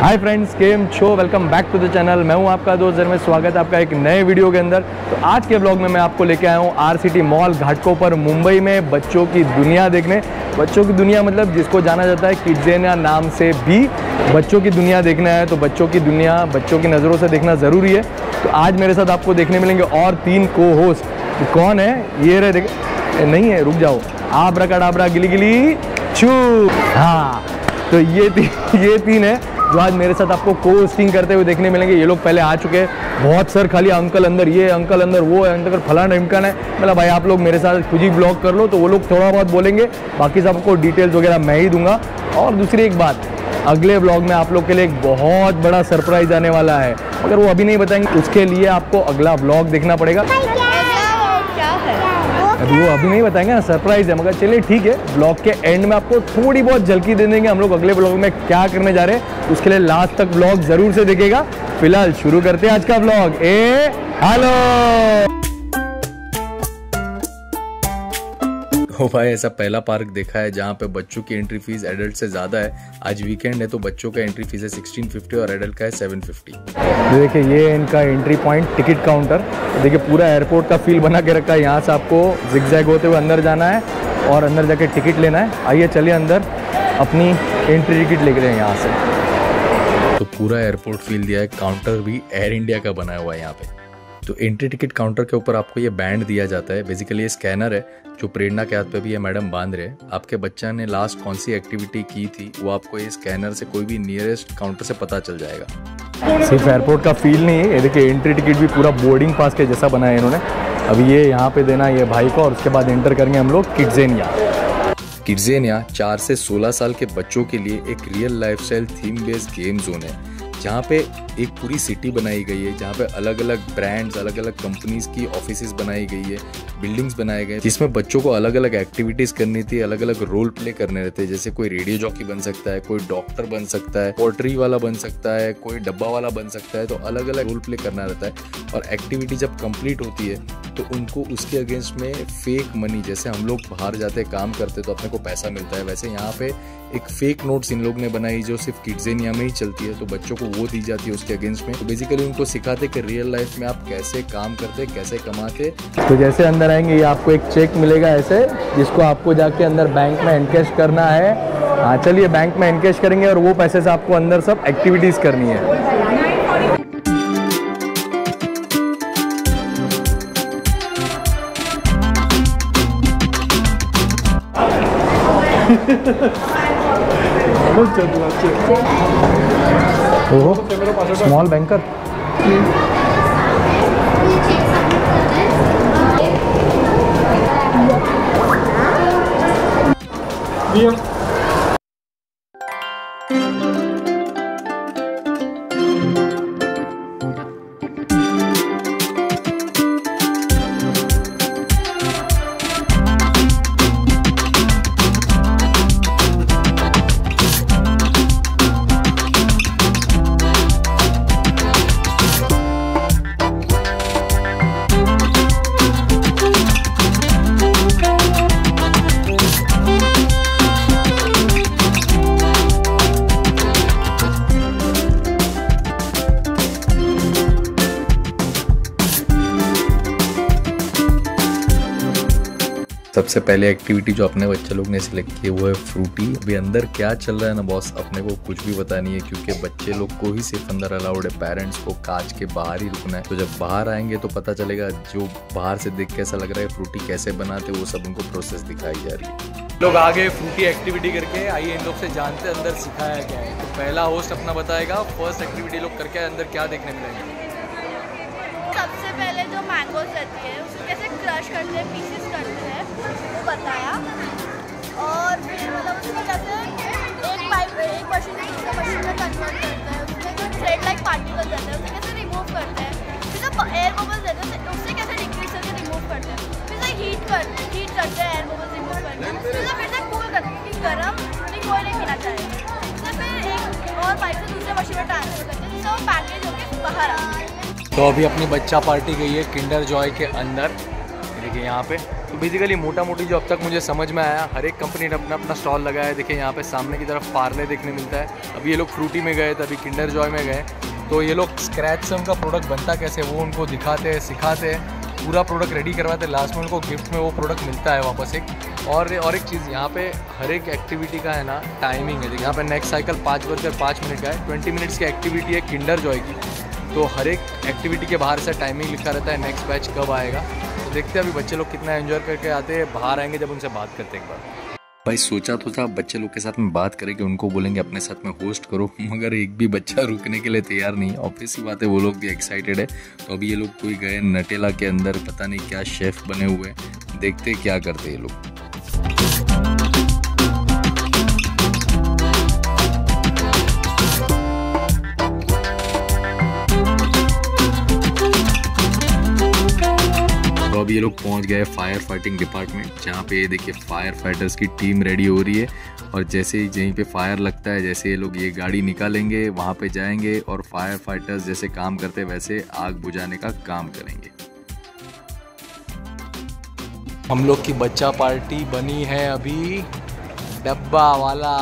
हाय friends, केम छो, welcome back to the channel. मैं हूं आपका दोस्त जर्मेश। स्वागत है आपका एक नए वीडियो के अंदर। तो आज के ब्लॉग में मैं आपको लेके आया हूं RCT मॉल घाटकोपर मुंबई में बच्चों की दुनिया देखने। बच्चों की दुनिया मतलब जिसको जाना जाता है किड्ज़ेनिया नाम से भी बच्चों की दुनिया देखना है तो बच्चों की दुनिया बच्चों की नज़रों से देखना ज़रूरी है। तो आज मेरे साथ आपको देखने मिलेंगे और 3 को होस्ट। कौन है ये रहे नहीं है, रुक जाओ, आब्राकाडाब्रा गिली गिली छू। हाँ, तो ये तीन है जो आज मेरे साथ आपको को होस्टिंग करते हुए देखने मिलेंगे। ये लोग पहले आ चुके हैं। बहुत सर खाली अंकल अंदर, ये अंकल अंदर, वो अंकल फलाना इमकान है। मतलब भाई आप लोग मेरे साथ खुद ही ब्लॉग कर लो, तो वो लोग थोड़ा बहुत बोलेंगे, बाकी सबको डिटेल्स वगैरह मैं ही दूंगा। और दूसरी एक बात, अगले ब्लॉग में आप लोग के लिए एक बहुत बड़ा सरप्राइज आने वाला है, मगर वो अभी नहीं बताएंगे। उसके लिए आपको अगला ब्लॉग देखना पड़ेगा। अभी वो अभी नहीं बताएंगे ना, सरप्राइज है। मगर चलिए ठीक है, ब्लॉग के एंड में आपको थोड़ी बहुत झलकी दे देंगे हम लोग अगले ब्लॉग में क्या करने जा रहे हैं। उसके लिए लास्ट तक ब्लॉग जरूर से देखिएगा। फिलहाल शुरू करते हैं आज का ब्लॉग। हेलो ओ भाई, ऐसा पहला पार्क देखा है जहाँ पे बच्चों की एंट्री फीस एडल्ट से ज़्यादा है। आज वीकेंड है तो बच्चों का एंट्री फीस है 1650 और एडल्ट का है 750। देखिए ये इनका एंट्री पॉइंट, टिकट काउंटर। देखिए पूरा एयरपोर्ट का फील बना के रखा है। यहाँ से आपको जिगजैग होते हुए अंदर जाना है और अंदर जाके टिकट लेना है। आइए चलिए अंदर अपनी एंट्री टिकट लेके जाएं यहाँ से। तो पूरा एयरपोर्ट फील दिया है। काउंटर भी एयर इंडिया का बना हुआ है यहाँ पे। तो एंट्री टिकट काउंटर के ऊपर आपको ये बैंड दिया जाता है। बेसिकली ये स्कैनर है जो प्रेरणा के हाथ पे भी ये मैडम बांध रहे हैं। आपके बच्चा ने लास्ट कौन सी एक्टिविटी की थी वो आपको ये स्कैनर से कोई भी नियरेस्ट काउंटर से पता चल जाएगा। सिर्फ एयरपोर्ट का फील नहीं है, ये देखिए एंट्री टिकट भी पूरा बोर्डिंग पास के जैसा बनाया है इन्होंने। अभी ये यहाँ पे देना है ये भाई को और उसके बाद एंटर करेंगे हम लोग किड्ज़ेनिया। किड्ज़ेनिया 4 से 16 साल के बच्चों के लिए एक real lifestyle theme based game zone है, जहाँ पे एक पूरी सिटी बनाई गई है, जहाँ पे अलग अलग ब्रांड्स, अलग अलग कंपनीज की ऑफिसेज बनाई गई है, बिल्डिंग्स बनाए गए, जिसमें बच्चों को अलग अलग एक्टिविटीज करनी थी, अलग अलग रोल प्ले करने रहते हैं। जैसे कोई रेडियो जॉकी बन सकता है, कोई डॉक्टर बन सकता है, पोल्ट्री वाला बन सकता है, कोई डब्बा वाला बन सकता है। तो अलग अलग रोल प्ले करना रहता है और एक्टिविटी जब कंप्लीट होती है तो उनको उसके अगेंस्ट में फेक मनी, जैसे हम लोग बाहर जाते काम करते तो अपने को पैसा मिलता है, वैसे यहाँ पे एक फेक नोट्स इन लोग ने बनाई जो सिर्फ किड्ज़ेनिया में ही चलती है। तो बच्चों को वो दी जाती है उसके अगेंस्ट में। तो बेसिकली उनको सिखाते कि रियल लाइफ में आप कैसे काम करते, कैसे कमाते। तो जैसे अंदर आएंगे ये आपको एक चेक मिलेगा ऐसे, जिसको आपको जाके अंदर बैंक में एनकैश करना है। हाँ चलिए बैंक में एनकैश करेंगे और वो पैसे से आपको अंदर सब एक्टिविटीज करनी है। Small banker. सबसे पहले एक्टिविटी जो अपने बच्चे लोग ने सिलेक्ट की वो है फ्रूटी। अभी अंदर क्या चल रहा है ना बॉस, अपने को कुछ भी पता नहीं है, क्योंकि बच्चे लोग को ही सिर्फ अंदर अलाउड है, पेरेंट्स को कांच के बाहर ही रुकना है। तो जब बाहर आएंगे तो पता चलेगा जो बाहर से देख कैसा लग रहा है, फ्रूटी कैसे बनाते, वो सब उनको प्रोसेस दिखाई जा रही है। लोग आगे फ्रूटी एक्टिविटी करके आइए इन लोग से जानते अंदर सिखाया क्या है। तो पहला होस्ट अपना बताएगा फर्स्ट एक्टिविटी लोग करके अंदर क्या देखने मिलेगा। सबसे पहले जो मैंगोज रहती है उसको कैसे क्रश करते हैं, पीसेस करते हैं, वो बताया। और फिर मतलब उसमें कैसे एक पाइप एक मशीन से दूसरे मशीन में कन्वर्ट करते हैं, उसमें जो थ्रेड लाइक पार्टिकल रहते हैं उसे कैसे रिमूव करते हैं। फिर जो एयर बबल्स रहते हैं उससे कैसे डिक्रीज करके रिमूव करते हैं। फिर से हीट करते हैं, एयर बबल्स रिमूव करते हैं। फिर से कूल करते हैं कि गर्म नहीं कोई नहीं पीना चाहिए। फिर एक और पाइप से दूसरे मशीन में ट्रांसफर करते हैं जिससे वो पैकेज होकर बाहर आता है। तो अभी अपनी बच्चा पार्टी गई है किंडर जॉय के अंदर। देखिए यहाँ पे तो बेसिकली मोटा मोटी जो अब तक मुझे समझ में आया, हर एक कंपनी ने अपना अपना स्टॉल लगाया है। देखिए यहाँ पे सामने की तरफ पार्ले देखने मिलता है। अभी ये लोग फ्रूटी में गए थे, अभी किंडर जॉय में गए, तो ये लोग स्क्रैच से उनका प्रोडक्ट बनता कैसे वो उनको दिखाते हैं, सिखाते हैं, पूरा प्रोडक्ट रेडी करवाते हैं, लास्ट में उनको गिफ्ट में वो प्रोडक्ट मिलता है वापस एक। और एक चीज़ यहाँ पे हर एक एक्टिविटी का है ना टाइमिंग है। यहाँ पे नेक्स्ट साइकिल 5:05 का है, 20 मिनट्स की एक्टिविटी है किंडर जॉय की। तो हर एक एक्टिविटी के बाहर से टाइमिंग लिखा रहता है, नेक्स्ट बैच कब आएगा। तो देखते हैं अभी बच्चे लोग कितना एंजॉय करके आते हैं, बाहर आएंगे जब उनसे बात करते हैं एक बार। भाई सोचा तो था बच्चे लोग के साथ में बात करें कि उनको बोलेंगे अपने साथ में होस्ट करो, मगर एक भी बच्चा रुकने के लिए तैयार नहीं। ऑब्वियस ही बात है, वो लोग भी एक्साइटेड है। तो अभी ये लोग कोई गए नटेला के अंदर, पता नहीं क्या शेफ बने हुए, देखते क्या करते ये लोग। तो अब ये लोग पहुंच गए फायर फाइटिंग डिपार्टमेंट, जहाँ पे ये देखिए फायर फाइटर्स की टीम रेडी हो रही है। और जैसे ही यहीं पे फायर लगता है, जैसे ये लोग ये गाड़ी निकालेंगे, वहाँ पे जाएंगे और फायर फाइटर्स जैसे काम करते हैं वैसे आग बुझाने का काम करेंगे। हम लोग की बच्चा पार्टी बनी है अभी डब्बा वाला।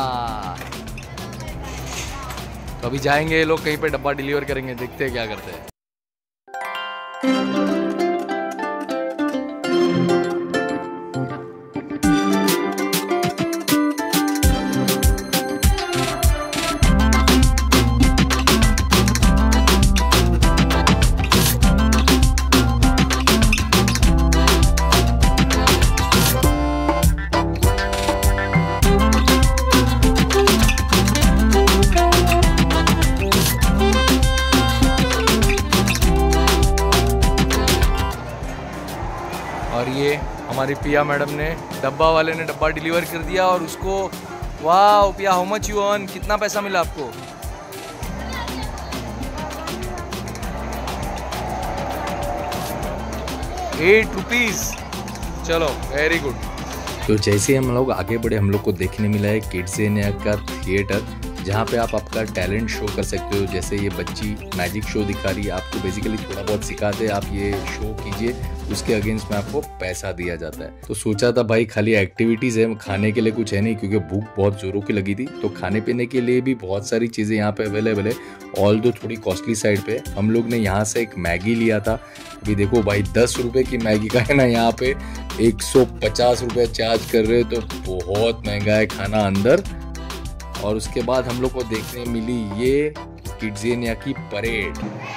तो अभी जाएंगे ये लोग कहीं पे डब्बा डिलीवर करेंगे, देखते हैं क्या करते हैं। और ये हमारी पिया मैडम ने, डब्बा वाले ने डब्बा डिलीवर कर दिया और उसको, वाह पिया हाउ मच यू अर्न, कितना पैसा मिला आपको? 8 रुपीज़। चलो वेरी गुड। तो जैसे हम लोग आगे बढ़े, हम लोग को देखने मिला है किड्ज़ेनिया का थिएटर, जहाँ पे आप आपका टैलेंट शो कर सकते हो। जैसे ये बच्ची मैजिक शो दिखा रही है, आपको बेसिकली थोड़ा बहुत सिखाते हैं, आप ये शो कीजिए, उसके अगेंस्ट में आपको पैसा दिया जाता है। तो सोचा था भाई खाली एक्टिविटीज़ है, खाने के लिए कुछ है नहीं, क्योंकि भूख बहुत जोरों की लगी थी। तो खाने पीने के लिए भी बहुत सारी चीज़ें यहाँ पे अवेलेबल है, ऑल दो थोड़ी कॉस्टली साइड पे। हम लोग ने यहाँ से एक मैगी लिया था। अभी देखो भाई 10 रुपये की मैगी का है ना, यहाँ पे 150 रुपये चार्ज कर रहे, तो बहुत महंगा है खाना अंदर। और उसके बाद हम लोग को देखने मिली ये किड्ज़ेनिया की परेड।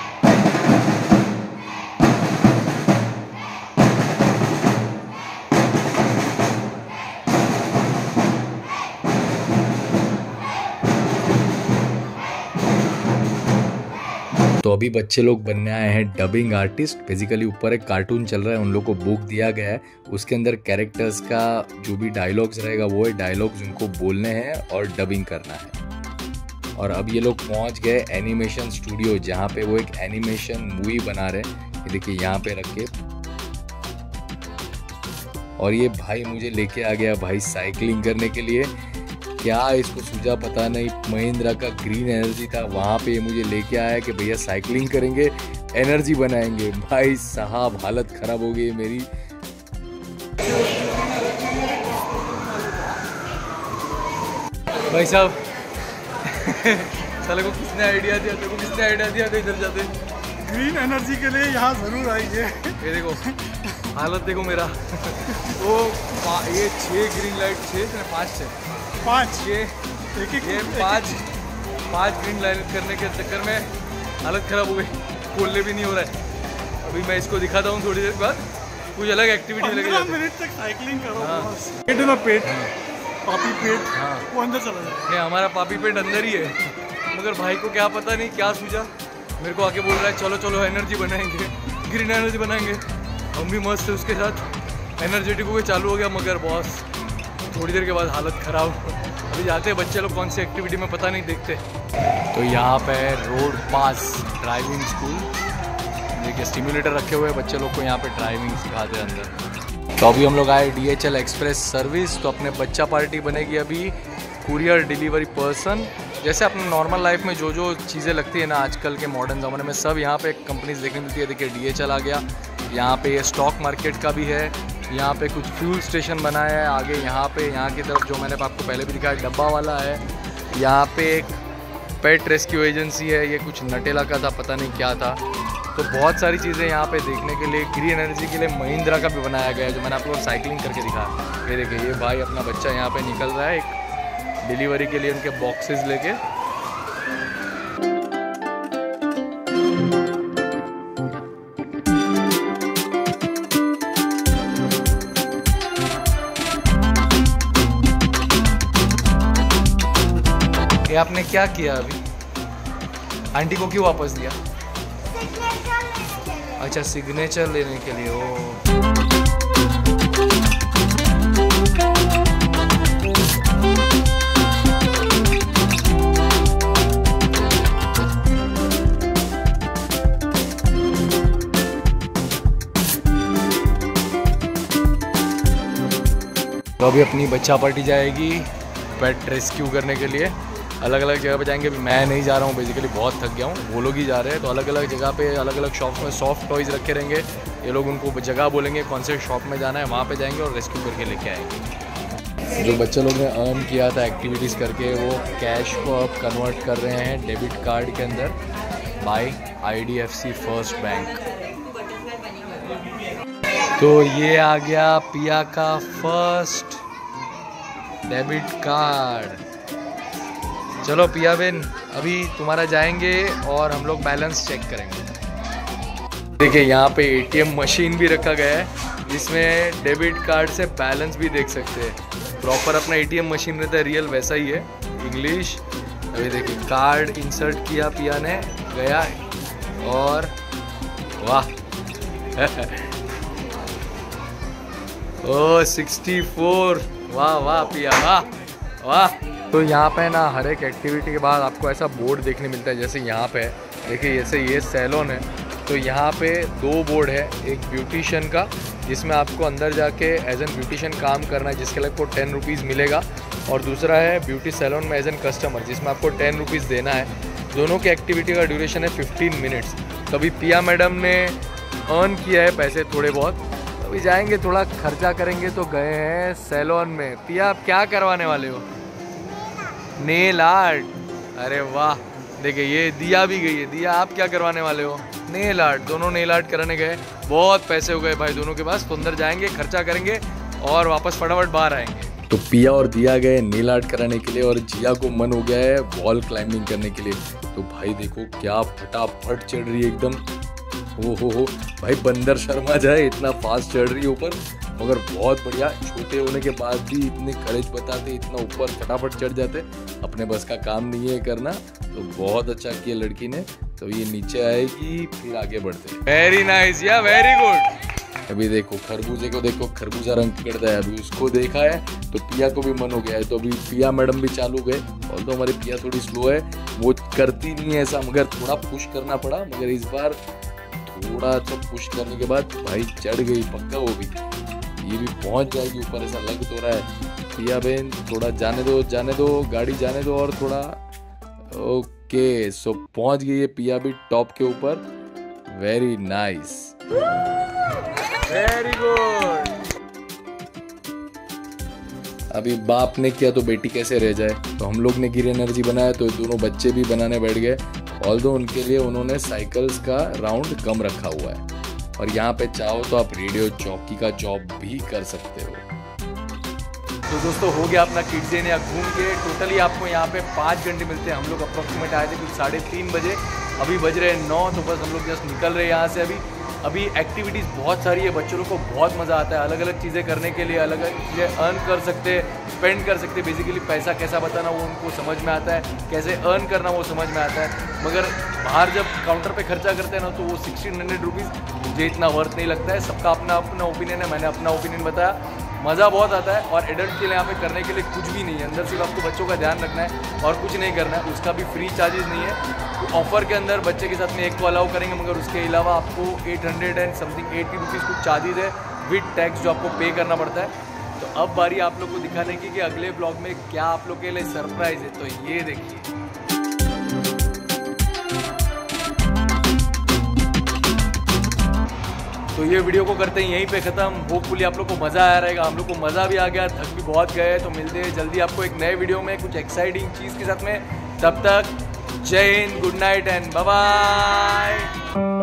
तो अभी बच्चे लोग बनने आए हैं डबिंग आर्टिस्ट। बेसिकली ऊपर एक कार्टून चल रहा है, उन लोग को बुक दिया गया है, उसके अंदर कैरेक्टर्स का जो भी डायलॉग्स रहेगा वो है डायलॉग्स उनको बोलने हैं और डबिंग करना है। और अब ये लोग पहुंच गए एनिमेशन स्टूडियो, जहाँ पे वो एक एनिमेशन मूवी बना रहे हैं। ये देखिए यहाँ पे रख के। और ये भाई मुझे लेके आ गया भाई साइकिलिंग करने के लिए, क्या इसको सूझा पता नहीं, महिंद्रा का ग्रीन एनर्जी था, वहाँ पे मुझे लेके आया कि भैया साइकिलिंग करेंगे, एनर्जी बनाएंगे। भाई साहब हालत खराब हो गई मेरी। भाई साहब साले को किसने आइडिया दिया, तेरे को किसने आइडिया दिया तो इधर जाते? ग्रीन एनर्जी के लिए यहाँ जरूर आइए। ये देखो हालत देखो मेरा। तो ये 6 ग्रीन लाइट, 5 ग्रीन लाइट करने के चक्कर में हालत ख़राब हो गई, खोलने भी नहीं हो रहा है। अभी मैं इसको दिखाता हूँ थोड़ी देर बाद, कुछ अलग एक्टिविटी लगे। 15 मिनट तक साइकिलिंग करो। पेट है ना, पेट पापी पेट, वो अंदर चला जाए। नहीं हमारा पापी पेट अंदर ही है, मगर भाई को क्या पता नहीं क्या सूझा, मेरे को आके बोल रहा है चलो चलो एनर्जी बनाएंगे, ग्रीन एनर्जी बनाएंगे। हम भी मस्त है उसके साथ, एनर्जेटिक हो गए, चालू हो गया, मगर बॉस थोड़ी देर के बाद हालत ख़राब। अभी जाते हैं बच्चे लोग कौन सी एक्टिविटी में पता नहीं, देखते। तो यहाँ पे रोड पास ड्राइविंग स्कूल, देखिए स्टिम्युलेटर रखे हुए हैं, बच्चे लोग को यहाँ पे ड्राइविंग सिखाते हैं अंदर। तो अभी हम लोग आए DHL एक्सप्रेस सर्विस। तो अपने बच्चा पार्टी बनेगी अभी कुरियर डिलीवरी पर्सन। जैसे अपने नॉर्मल लाइफ में जो चीज़ें लगती है ना आजकल के मॉडर्न ज़माने में, सब यहाँ पे कंपनीज देखने मिलती है। देखिए DHL आ गया, यहाँ पे ये स्टॉक मार्केट का भी है। यहाँ पे कुछ फ्यूल स्टेशन बनाया है आगे। यहाँ पे यहाँ की तरफ जो मैंने आपको पहले भी दिखाया डब्बा वाला है। यहाँ पे एक पेट रेस्क्यू एजेंसी है। ये कुछ नटेला का था, पता नहीं क्या था। तो बहुत सारी चीज़ें यहाँ पे देखने के लिए। ग्रीन एनर्जी के लिए महिंद्रा का भी बनाया गया है, जो मैंने आप लोगों को साइकिलिंग करके दिखाया। ये देखिए, ये भाई अपना बच्चा यहाँ पे निकल रहा है एक डिलीवरी के लिए उनके बॉक्सेस लेके। ये आपने क्या किया अभी? आंटी को क्यों वापस दिया? अच्छा, सिग्नेचर लेने के लिए। ओ तो अभी अपनी बच्चा पार्टी जाएगी पेट रेस्क्यू करने के लिए। अलग अलग जगह पे जाएंगे। अभी मैं नहीं जा रहा हूँ, बेसिकली बहुत थक गया हूँ। वो लोग ही जा रहे हैं। तो अलग अलग जगह पे अलग अलग शॉप्स में सॉफ्ट टॉयज़ रखे रहेंगे। ये लोग उनको जगह बोलेंगे कौन से शॉप में जाना है, वहाँ पे जाएंगे और रेस्क्यू करके लेके आएंगे। जो बच्चे लोग ने अर्न किया था एक्टिविटीज़ करके, वो कैश को अब कन्वर्ट कर रहे हैं डेबिट कार्ड के अंदर बाय IDFC फर्स्ट बैंक। तो ये आ गया पिया का फर्स्ट डेबिट कार्ड। चलो पिया बेन, अभी तुम्हारा जाएंगे और हम लोग बैलेंस चेक करेंगे। देखिए, यहाँ पे ATM मशीन भी रखा गया है, जिसमें डेबिट कार्ड से बैलेंस भी देख सकते हैं। प्रॉपर अपना ATM मशीन रहता है, रियल वैसा ही है, इंग्लिश। अभी देखिए, कार्ड इंसर्ट किया पिया ने, गया और वाह ओ 64, वाह वाह पिया, वाह वाह। तो यहाँ पे ना हर एक एक्टिविटी के बाद आपको ऐसा बोर्ड देखने मिलता है। जैसे यहाँ पे देखिए, जैसे ये सैलून है, तो यहाँ पे 2 बोर्ड है। एक ब्यूटिशियन का, जिसमें आपको अंदर जाके एज एन ब्यूटिशियन काम करना है, जिसके लिए आपको 10 रुपीज़ मिलेगा। और दूसरा है ब्यूटी सैलून में एज एन कस्टमर, जिसमें आपको 10 रुपीज़ देना है। दोनों की एक्टिविटी का ड्यूरेशन है 15 मिनट्स। कभी पिया मैडम ने अर्न किया है पैसे थोड़े बहुत, अभी जाएंगे थोड़ा खर्चा करेंगे। तो गए हैं सैलून में। पिया, आप क्या करवाने वाले हो? Nail art. अरे वाह, देखिए ये दिया भी गई है। दिया, आप क्या करवाने वाले हो? Nail art. दोनों नेल आर्ट कराने गए। बहुत पैसे हो गए भाई दोनों के पास। तो अंदर जाएंगे, खर्चा करेंगे और वापस फटाफट बाहर आएंगे। तो पिया और दिया गए नेल आर्ट कराने के लिए, और जिया को मन हो गया है वॉल क्लाइंबिंग करने के लिए। तो भाई देखो क्या फटाफट चढ़ रही है एकदम। हो भाई, बंदर शर्मा जाए, इतना फास्ट चढ़ रही है ऊपर। मगर बहुत बढ़िया, छोटे होने के बाद भी इतने करेज बताते, इतना ऊपर फटाफट चढ़ जाते। अपने बस का काम नहीं है करना, तो बहुत अच्छा किया लड़की ने। तो ये नीचे आएगी, फिर आगे बढ़ते। वेरी नाइस या वेरी गुड। अभी देखो खरबूजे को, देखो खरबूजा रंग पकड़ता है। अभी उसको देखा है तो पिया को भी मन हो गया है। तो अभी पिया मैडम भी चालू गए। और तो हमारी पिया थोड़ी स्लो है, वो करती नहीं है ऐसा, मगर थोड़ा पुश करना पड़ा। मगर इस बार थोड़ा सा पुश करने के बाद भाई चढ़ गई पक्का। वो भी ये भी पहुंच जाएगी ऊपर, ऐसा लग तो रहा है। पिया बहन थोड़ा जाने दो गाड़ी जाने दो और थोड़ा। ओके, सो पहुंच गई है पिया भी टॉप के ऊपर। Very nice, very good. अभी बाप ने किया तो बेटी कैसे रह जाए। तो हम लोग ने ग्रीन एनर्जी बनाया, तो दोनों बच्चे भी बनाने बैठ गए। ऑल्दो उनके लिए उन्होंने साइकिल्स का राउंड कम रखा हुआ है। और यहाँ पे चाहो तो आप रेडियो जॉकी का जॉब भी कर सकते हो। तो दोस्तों, हो गया अपना किड्स डे या घूम के। टोटली आपको यहाँ पे 5 घंटे मिलते हैं। हम लोग अप्रोक्सीमेट आए थे कुछ 3:30 बजे, अभी बज रहे हैं 9। तो बस हम लोग जस्ट निकल रहे हैं यहाँ से। अभी एक्टिविटीज़ बहुत सारी है, बच्चों को बहुत मज़ा आता है। अलग अलग चीज़ें करने के लिए, अलग अलग चीज़ें अर्न कर सकते हैं, स्पेंड कर सकते हैं। बेसिकली पैसा कैसा बताना वो उनको समझ में आता है, कैसे अर्न करना वो समझ में आता है। मगर बाहर जब काउंटर पे खर्चा करते हैं ना, तो वो 1600 रुपीज़ मुझे इतना वर्थ नहीं लगता है। सबका अपना अपना ओपिनियन है, मैंने अपना ओपिनियन बताया। मज़ा बहुत आता है। और एडल्ट के लिए यहाँ पे करने के लिए कुछ भी नहीं है। अंदर सिर्फ आपको बच्चों का ध्यान रखना है और कुछ नहीं करना है। उसका भी फ्री चार्जेस नहीं है। ऑफर के अंदर बच्चे के साथ में एक को अलाउ करेंगे, मगर उसके अलावा आपको 800 एंड समथिंग 80 रुपीज़ कुछ चार्जेस है विद टैक्स, जो आपको पे करना पड़ता है। तो अब बारी आप लोग को दिखाने की कि अगले ब्लॉग में क्या आप लोग के लिए सरप्राइज है। तो ये देखिए, तो ये वीडियो को करते हैं यहीं पे ख़त्म। होपफुली आप लोग को मज़ा आया रहेगा, हम लोग को मज़ा भी आ गया, थक भी बहुत गए। तो मिलते हैं जल्दी आपको एक नए वीडियो में कुछ एक्साइटिंग चीज़ के साथ में। तब तक जय Hind, good night and bye bye.